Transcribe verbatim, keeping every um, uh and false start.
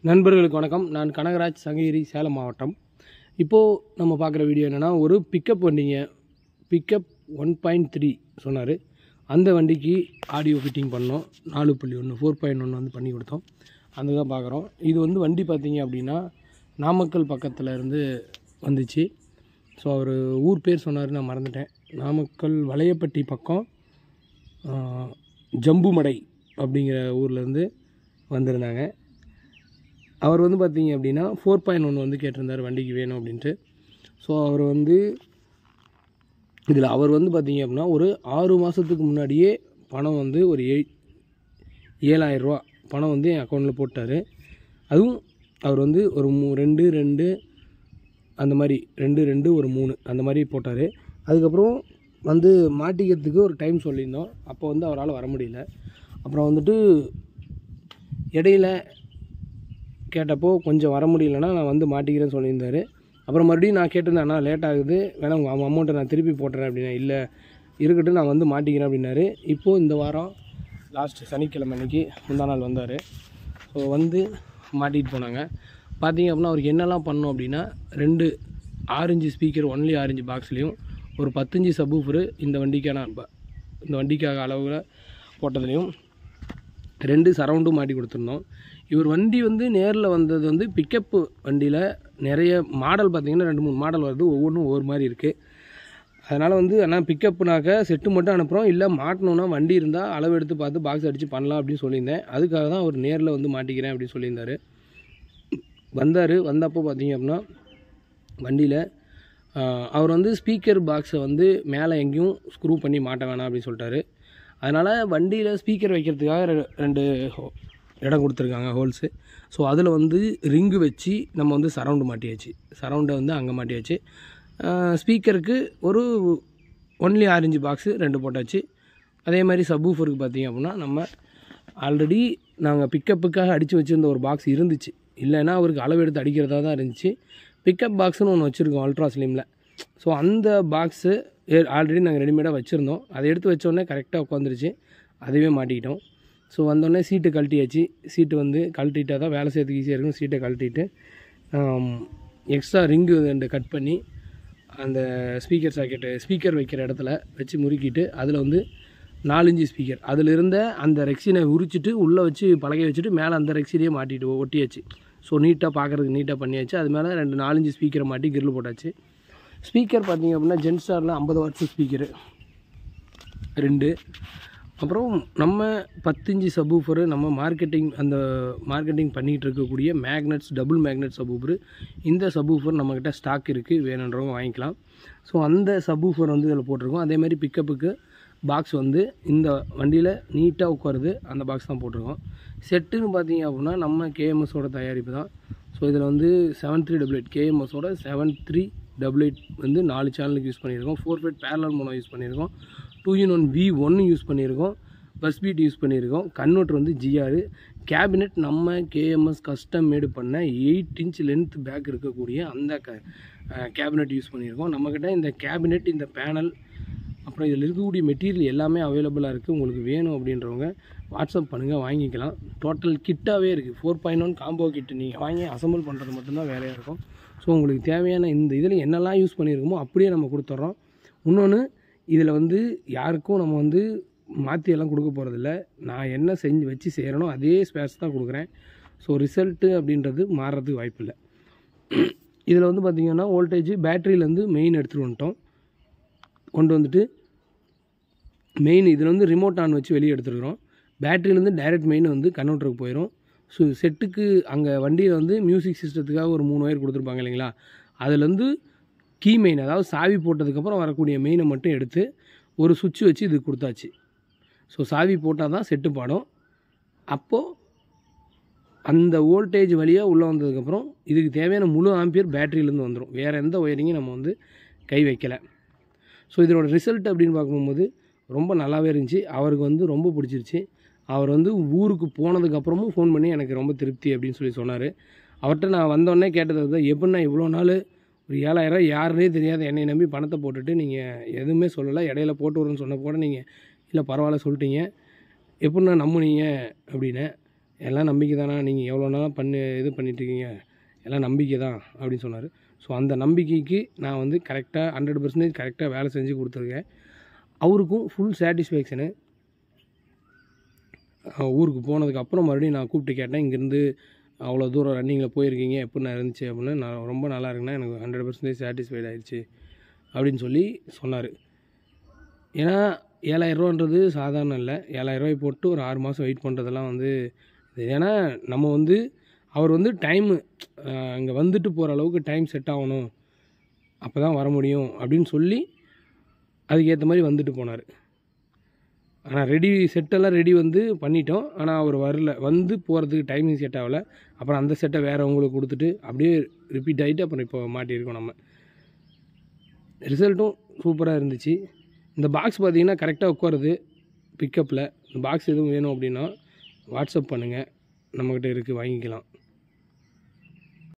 நண்பர்களுக்கு வணக்கம். நான் கனகராஜ், சங்ககிரி, சேலம் மாவட்டம். இப்போது நம்ம பார்க்குற வீடியோ என்னென்னா, ஒரு பிக்கப் வண்டிங்க. பிக்கப் ஒன் பாயிண்ட் த்ரீ சொன்னார். அந்த வண்டிக்கு ஆடியோ ஃபிட்டிங் பண்ணோம். நாலு புள்ளி ஒன்று ஃபோர் பாயிண்ட் ஒன்று வந்து பண்ணி கொடுத்தோம். அந்த தான் பார்க்குறோம். இது வந்து வண்டி பார்த்திங்க அப்படின்னா நாமக்கல் பக்கத்தில் இருந்து வந்துச்சு. ஸோ அவர் ஊர் பேர் சொன்னார், நான் மறந்துட்டேன். நாமக்கல் வளையப்பட்டி பக்கம் ஜம்புமடை அப்படிங்கிற ஊர்லேருந்து வந்திருந்தாங்க. அவர் வந்து பார்த்திங்க அப்படின்னா ஃபோர் பாயிண்ட் ஒன்று வந்து கேட்டிருந்தார், வண்டிக்கு வேணும் அப்படின்ட்டு. ஸோ அவர் வந்து இதில் அவர் வந்து பார்த்திங்க அப்படின்னா ஒரு ஆறு மாதத்துக்கு முன்னாடியே பணம் வந்து ஒரு ஏ ஏழாயிரரூவா பணம் வந்து என் அக்கௌண்ட்டில் போட்டார். அதுவும் அவர் வந்து ஒரு மூ ரெண்டு ரெண்டு அந்த மாதிரி ரெண்டு ரெண்டு ஒரு மூணு அந்த மாதிரி போட்டார். அதுக்கப்புறம் வந்து மாட்டிக்கிறதுக்கு ஒரு டைம் சொல்லியிருந்தோம். அப்போ வந்து அவரால் வர முடியல. அப்புறம் வந்துட்டு இடையில கேட்டப்போ கொஞ்சம் வர முடியலன்னா நான் வந்து மாட்டிக்கிறேன்னு சொல்லியிருந்தார். அப்புறம் மறுபடியும் நான் கேட்டிருந்தேன், அண்ணா லேட் ஆகுது, வேணா உங்கள் அமௌண்ட்டை நான் திருப்பி போட்டுறேன் அப்படின்னா, இல்லை இருக்கட்டும் நான் வந்து மாட்டிக்கிறேன் அப்படின்னாரு. இப்போது இந்த வாரம் லாஸ்ட் சனிக்கிழமை அன்றைக்கி முந்தா நாள் வந்தார். ஸோ வந்து மாட்டிகிட்டு போனாங்க. பார்த்திங்க அப்படின்னா அவருக்கு என்னெல்லாம் பண்ணோம் அப்படின்னா, ரெண்டு ஆரஞ்சு ஸ்பீக்கர் ஒன்லி ஆரஞ்சு பாக்ஸ்லேயும் ஒரு பத்தஞ்சு சப்வூஃபரு இந்த வண்டிக்கான இந்த வண்டிக்காக அளவில் போட்டதுலேயும் ரெண்டு சரவுண்டும் மாட்டி கொடுத்துருந்தோம். இவர் வண்டி வந்து நேரில் வந்தது வந்து பிக்கப்பு வண்டியில் நிறைய மாடல் பார்த்திங்கன்னா ரெண்டு மூணு மாடல் வருது, ஒவ்வொன்றும் ஒவ்வொரு மாதிரி இருக்குது. அதனால் வந்து ஆனால் பிக்கப்புனாக்க செட்டு மட்டும் அனுப்புகிறோம், இல்லை மாட்டணுன்னா வண்டி இருந்தால் அளவு எடுத்து பார்த்து பாக்ஸ் அடித்து பண்ணலாம் அப்படின்னு சொல்லியிருந்தேன். அதுக்காக தான் அவர் நேரில் வந்து மாட்டிக்கிறேன் அப்படின்னு சொல்லியிருந்தார். வந்தார். வந்தப்போ பார்த்திங்க அப்படின்னா வண்டியில் அவர் வந்து ஸ்பீக்கர் பாக்ஸை வந்து மேலே எங்கேயும் ஸ்க்ரூ பண்ணி மாட்ட வேணாம் அப்படின்னு சொல்லிட்டாரு. அதனால் வண்டியில் ஸ்பீக்கர் வைக்கிறதுக்காக ரெண்டு இடம் கொடுத்துருக்காங்க, ஹோல்ஸு. ஸோ அதில் வந்து ரிங்கு வச்சு நம்ம வந்து சரவுண்டு மாட்டியாச்சு. சரவுண்டை வந்து அங்கே மாட்டியாச்சு. ஸ்பீக்கருக்கு ஒரு ஒன்லி ஆரஞ்சு பாக்ஸு ரெண்டு போட்டாச்சு. அதே மாதிரி சப்வூஃபருக்கு பார்த்திங்க அப்படின்னா நம்ம ஆல்ரெடி நாங்கள் பிக்கப்புக்காக அடித்து வச்சுருந்த ஒரு பாக்ஸ் இருந்துச்சு. இல்லைன்னா அவருக்கு அளவு எடுத்து அடிக்கிறதா தான் இருந்துச்சு. பிக்கப் பாக்ஸுன்னு ஒன்று வச்சுருக்கோம் அல்ட்ரா ஸ்லிமில். ஸோ அந்த பாக்ஸு ஆல்ரெடி நாங்கள் ரெடிமேடாக வச்சுருந்தோம். அதை எடுத்து வச்சோடனே கரெக்டாக உட்காந்துருச்சு. அதுவே மாட்டிக்கிட்டோம். ஸோ வந்தோடனே சீட்டு கழட்டியாச்சு. சீட்டு வந்து கழட்டிட்டால் தான் வேலை செய்யறதுக்கு ஈஸியாக இருக்கும். சீட்டை கழட்டிட்டு எக்ஸ்ட்ரா ரிங்கு ரெண்டு கட் பண்ணி அந்த ஸ்பீக்கர் சாக்கெட்டு ஸ்பீக்கர் வைக்கிற இடத்துல வச்சு முறுக்கிட்டு அதில் வந்து நாலஞ்சு ஸ்பீக்கர் அதில் இருந்த அந்த ரெக்ஸினை உரிச்சிட்டு உள்ளே வச்சு பழகி வச்சுட்டு மேலே அந்த ரெக்ஸினையே மாட்டிட்டு ஒட்டியாச்சு. ஸோ நீட்டாக பார்க்குறதுக்கு நீட்டாக பண்ணியாச்சு. அது மேலே ரெண்டு நாலஞ்சு ஸ்பீக்கரை மாட்டி கிரில் போட்டாச்சு. ஸ்பீக்கர் பார்த்திங்க அப்படின்னா ஜென்ஸ்டாரில் ஐம்பது வாட்ஸ் ஸ்பீக்கரு ரெண்டு. அப்புறம் நம்ம பத்தஞ்சு சப்வூஃபரு நம்ம மார்க்கெட்டிங் அந்த மார்க்கெட்டிங் பண்ணிகிட்டு இருக்கக்கூடிய மேக்னட்ஸ் டபுள் மேக்னெட் சப்வூஃபரு. இந்த சப்வூஃபர் நம்மக்கிட்ட ஸ்டாக் இருக்குது, வேணுன்றவங்க வாங்கிக்கலாம். ஸோ அந்த சப்வூஃபர் வந்து இதில் போட்டிருக்கோம். அதேமாதிரி பிக்கப்புக்கு பாக்ஸ் வந்து இந்த வண்டியில் நீட்டாக உட்காருது, அந்த பாக்ஸ் தான் போட்டிருக்கோம். செட்டுன்னு பார்த்தீங்க அப்படின்னா நம்ம கேஎம்எஸோட தயாரிப்பு தான். ஸோ இதில் வந்து செவன் த்ரீ டபுள் எயிட் கேஎம்எஸோட செவன் த்ரீ டபுள் எயிட் வந்து நாலு சேனலுக்கு யூஸ் பண்ணியிருக்கோம். Four fight parallel mono use பண்ணியிருக்கோம். டூ இன் ஒன் வி ஒன்று யூஸ் பண்ணியிருக்கோம். பஸ் பீட் யூஸ் பண்ணியிருக்கோம். கன்வெர்ட்டர் வந்து ஜிஆர். கேபினெட் நம்ம கேஎம்எஸ் கஸ்டம் மேடு பண்ண எயிட் இன்ச் லென்த் பேக் இருக்கக்கூடிய அந்த க கேபினெட் யூஸ் பண்ணியிருக்கோம். நம்மக்கிட்ட இந்த கேபினெட், இந்த பேனல், அப்புறம் இதில் இருக்கக்கூடிய மெட்டீரியல் எல்லாமே அவைலபிளாக இருக்குது. உங்களுக்கு வேணும் அப்படின்றவங்க வாட்ஸ்அப் பண்ணுங்கள், வாங்கிக்கலாம். டோட்டல் கிட்டாகவே இருக்குது. Four point one combo kit நீங்கள் வாங்கி அசம்பிள் பண்ணுறது மட்டும்தான் வேலையாக இருக்கும். ஸோ உங்களுக்கு தேவையான இந்த இதில் என்னெல்லாம் யூஸ் பண்ணியிருக்கோமோ அப்படியே நம்ம கொடுத்துட்றோம். இன்னொன்று, இதில் வந்து யாருக்கும் நம்ம வந்து மாற்றி எல்லாம் கொடுக்க போகிறதில்ல. நான் என்ன செஞ்சு வச்சு செய்கிறேனோ அதே ஸ்பேர்ஸ் தான் கொடுக்குறேன். ஸோ ரிசல்ட்டு அப்படின்றது மாறுறதுக்கு வாய்ப்பு இல்லை. இதில் வந்து பார்த்திங்கன்னா வோல்டேஜ் பேட்டரியிலேருந்து மெயின் எடுத்துகிட்டு வந்துட்டோம். கொண்டு வந்துட்டு மெயின் இதில் வந்து ரிமோட் ஆன் வச்சு வெளியே எடுத்துருக்குறோம். பேட்டரியிலேருந்து டைரக்ட் மெயின் வந்து கன்வெர்ட்டருக்கு போயிடும். ஸோ செட்டுக்கு அங்கே வண்டியில் வந்து மியூசிக் சிஸ்டத்துக்காக ஒரு மூணு ஒயர் கொடுத்துருப்பாங்க இல்லைங்களா, அதுலேருந்து கீ மெயின், அதாவது சாவி போட்டதுக்கப்புறம் வரக்கூடிய மெயினை மட்டும் எடுத்து ஒரு சுவிட்ச் வச்சு இது கொடுத்தாச்சு. ஸோ சாவி போட்டால் தான் செட்டு பாடும். அப்போது அந்த வோல்டேஜ் வழியாக உள்ளே வந்ததுக்கப்புறம் இதுக்கு தேவையான முழு ஆம்பியர் பேட்டரியிலேருந்து வந்துடும். வேறு எந்த ஒயரிங்கும் நம்ம வந்து கை வைக்கலை. ஸோ இதனோட ரிசல்ட் அப்படின்னு பார்க்கும்போது ரொம்ப நல்லாவே இருந்துச்சு. அவருக்கு வந்து ரொம்ப பிடிச்சிருச்சு. அவர் வந்து ஊருக்கு போனதுக்கப்புறமும் ஃபோன் பண்ணி எனக்கு ரொம்ப திருப்தி அப்படின்னு சொல்லி சொன்னார். அவர்கிட்ட நான் வந்தோடனே கேட்டது தான், எப்படின்னா இவ்வளோ நாள் ஒரு ஏழாயிரம் யாருன்னே தெரியாத என்னை நம்பி பணத்தை போட்டுட்டு நீங்கள் எதுவுமே சொல்லலை, இடையில போட்டு வரும்னு சொன்ன கூட நீங்கள் இல்லை பரவாயில்ல சொல்லிட்டீங்க, எப்படின்னா நம்புனீங்க அப்படின்னு. எல்லாம் நம்பிக்கை தானா, நீங்கள் எவ்வளோ நாளாக பண்ணி இது பண்ணிகிட்ருக்கீங்க, எல்லாம் நம்பிக்கை தான் அப்படின்னு சொன்னார். ஸோ அந்த நம்பிக்கைக்கு நான் வந்து கரெக்டாக ஹண்ட்ரட் பர்சன்டேஜ் கரெக்டாக வேலை செஞ்சு கொடுத்துருக்கேன். அவருக்கும் ஃபுல் சாட்டிஸ்ஃபேக்ஷனு. ஊருக்கு போனதுக்கப்புறம் மறுபடியும் நான் கூப்பிட்டு கேட்டேன், இங்கேருந்து அவ்வளோ தூரம் ரன்னிங்கில் போயிருக்கீங்க, எப்படிண்ணா இருந்துச்சு அப்படின்னு. நான் ரொம்ப நல்லா இருக்குண்ணா, எனக்கு ஹண்ட்ரட் பர்சன்டேஜ் சாட்டிஸ்ஃபைட் ஆகிடுச்சு அப்படின்னு சொல்லி சொன்னார். ஏன்னா ஏழாயிரரூவான்றது சாதாரணம் இல்லை. ஏழாயிரரூவாய் போட்டு ஒரு ஆறு மாதம் வெயிட் பண்ணுறதெல்லாம் வந்து இது. ஏன்னா நம்ம வந்து அவர் வந்து டைமு அங்கே வந்துட்டு போகிற அளவுக்கு டைம் செட் ஆகணும், அப்போ தான் வர முடியும் அப்படின்னு சொல்லி அதுக்கேற்ற மாதிரி வந்துட்டு போனார். ஆனால் ரெடி செட்டெல்லாம் ரெடி வந்து பண்ணிட்டோம். ஆனால் அவர் வரல, வந்து போகிறதுக்கு டைமிங் செட் ஆகலை. அப்புறம் அந்த செட்டை வேறவங்களுக்கு கொடுத்துட்டு அப்படியே ரிப்பீட் ஆகிட்டு அப்புறம் இப்போ மாட்டியிருக்கோம் நம்ம. ரிசல்ட்டும் சூப்பராக இருந்துச்சு. இந்த பாக்ஸ் பார்த்திங்கன்னா கரெக்டாக உட்காருது பிக்கப்பில். இந்த பாக்ஸ் எதுவும் வேணும் அப்படின்னா வாட்ஸ்அப் பண்ணுங்கள், நம்மக்கிட்ட இருக்குது, வாங்கிக்கலாம்.